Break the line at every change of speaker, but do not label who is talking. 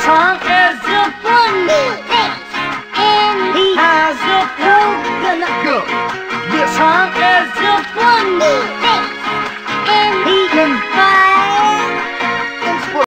Tom is the one and he has a program. Tom is the one